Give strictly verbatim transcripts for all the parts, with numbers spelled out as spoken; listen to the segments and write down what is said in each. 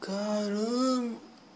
Caramba.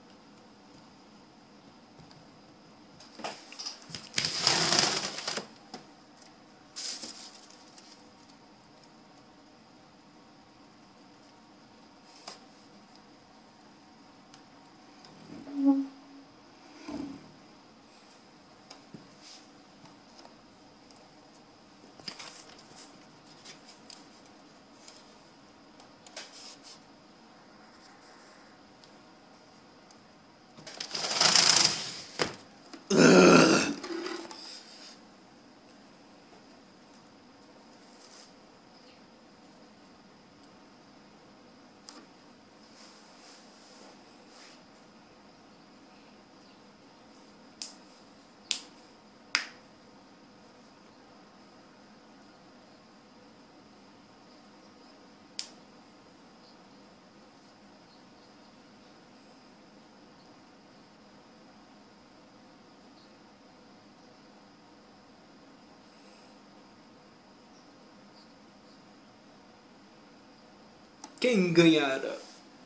Quem ganhará?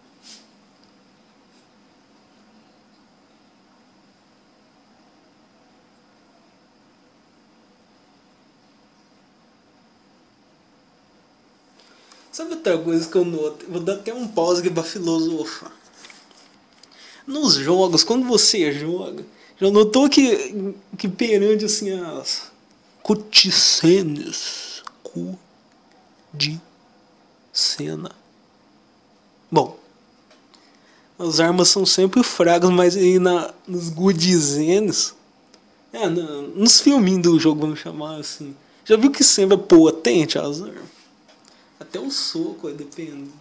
Sabe outra coisa que eu noto? Vou dar até um pause aqui pra filosofar. Nos jogos, quando você joga, já notou que, que perante assim as cutscenes, cu de cena. Bom, as armas são sempre fracas, mas aí na, nos cutscenes, é, na, nos filminhos do jogo, vamos chamar assim, já viu que sempre é potente as armas? Até o soco, depende.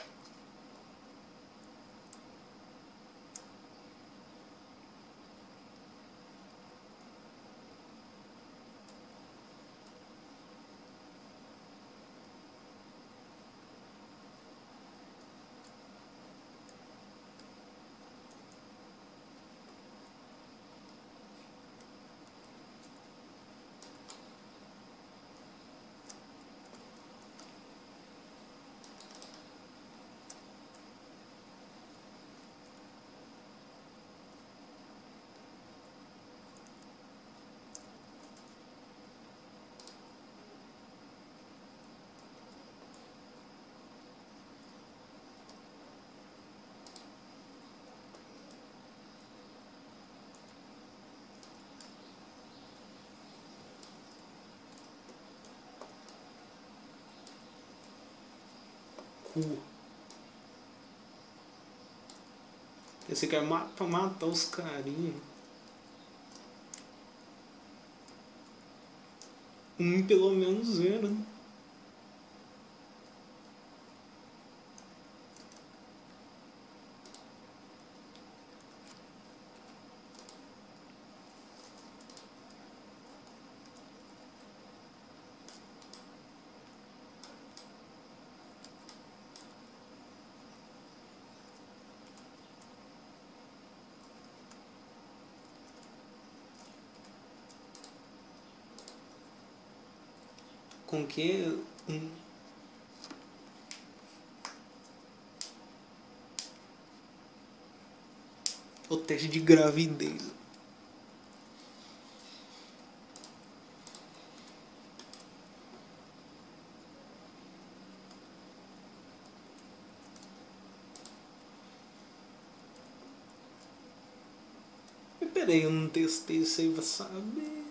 Cu. Você quer matar, matar os carinhos. Um pelo menos zero, né? Com que um, o teste de gravidez. Mas peraí, eu não testei isso aí pra saber.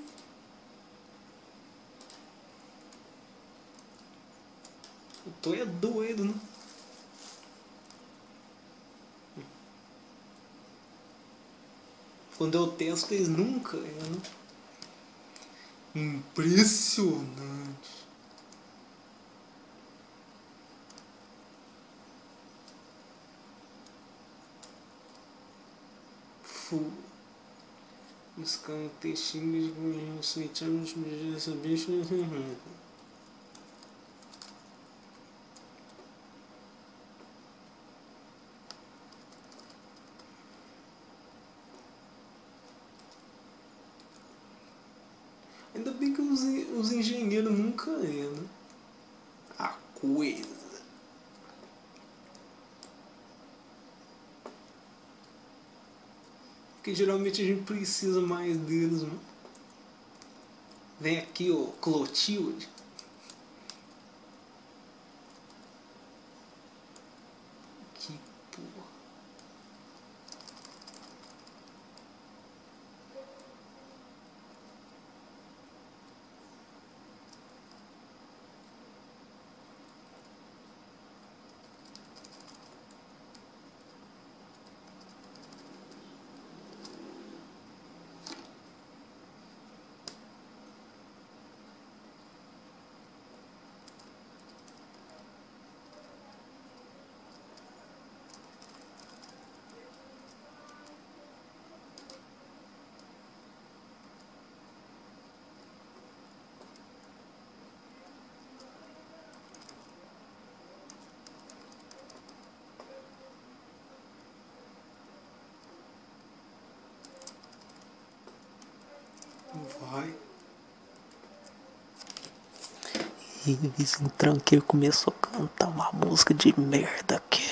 Eu tô é doido, né? Quando eu testo, eles nunca é, né? Impressionante. Fu. Os caras textinhos de aceitamos essa bicha. Ainda bem que os, os engenheiros nunca é, né? A coisa. Porque geralmente a gente precisa mais deles, né? Vem aqui o Clotilde. Que porra. Vai. E o vizinho tranqueiro começou a cantar uma música de merda aqui.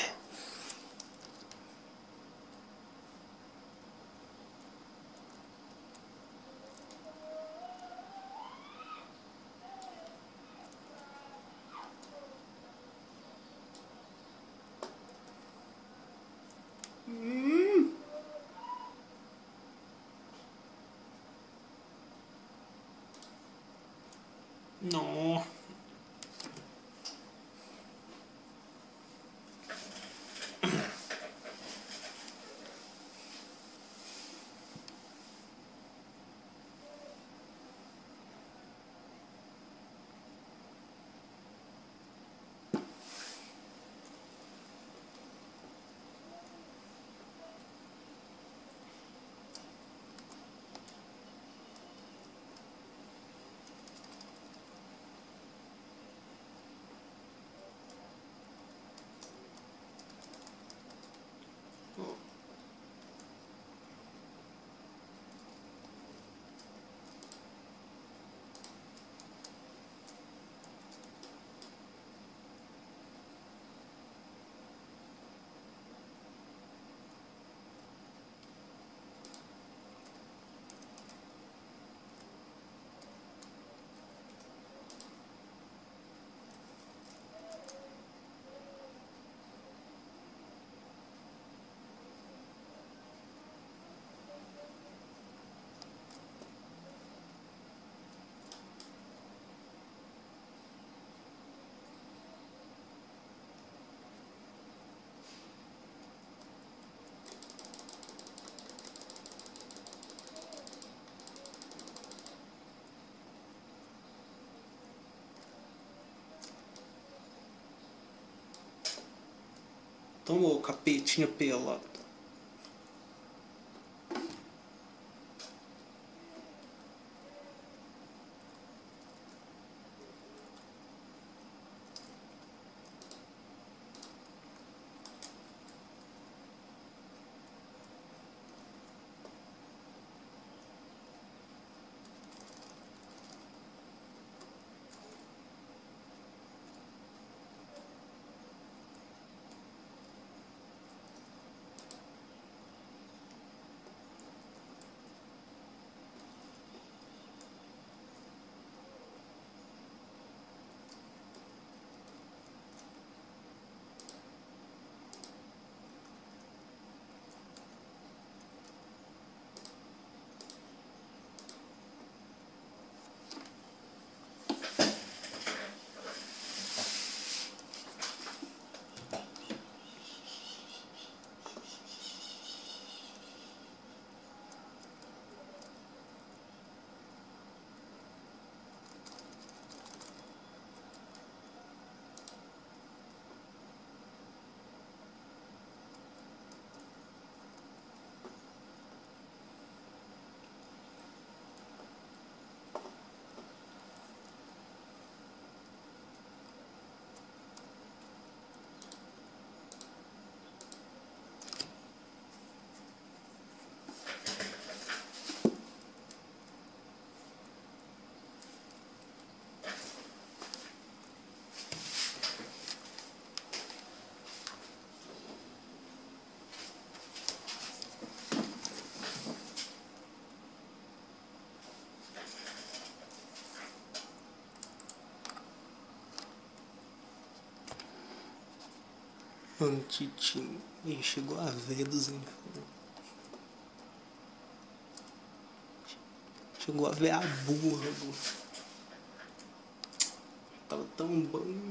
Hum. Não. Toma o capetinha pelado. Antitim. Ih, chegou a Vedos, hein? Chegou a ver a burra, burra. Tava tão bom.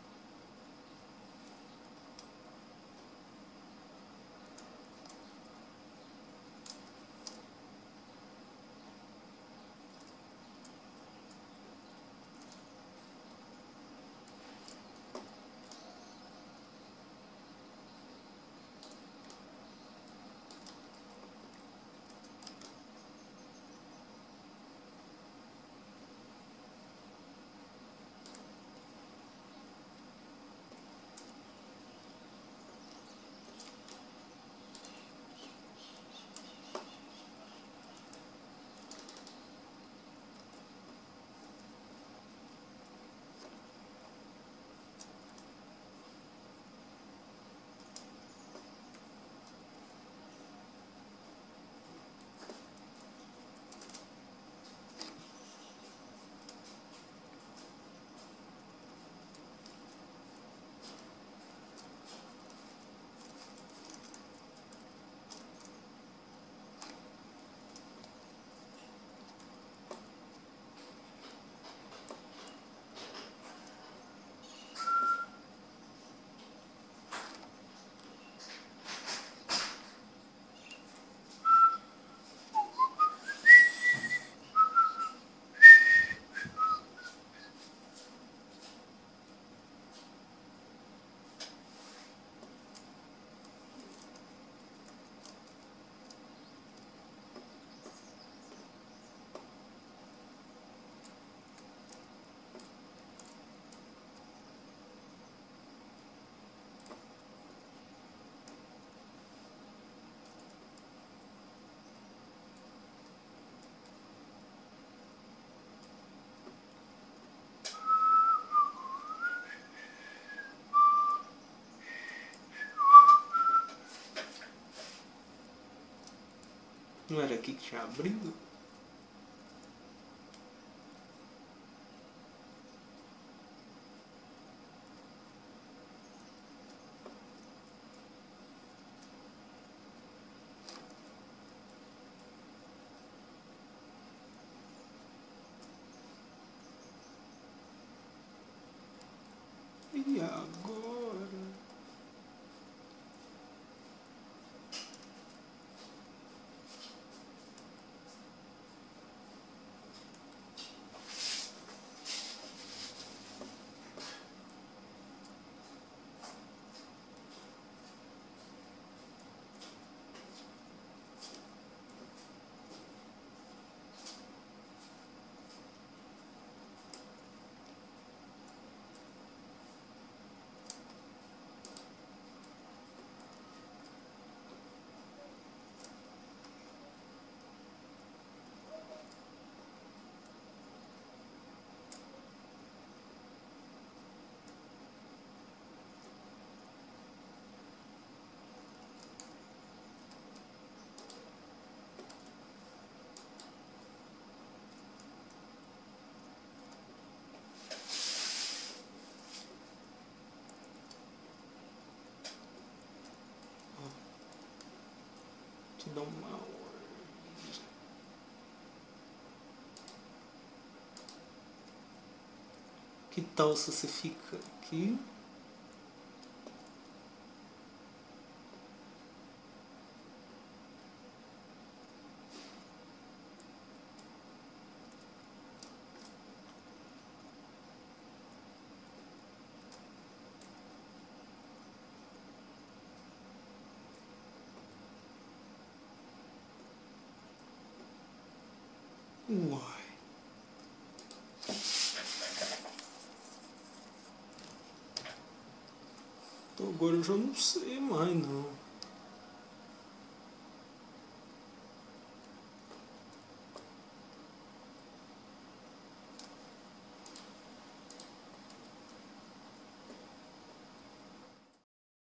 Não era aqui que tinha abrido? E agora? Te dá uma ordem. Que tal se você fica aqui? Uai. Então agora eu já não sei mais não.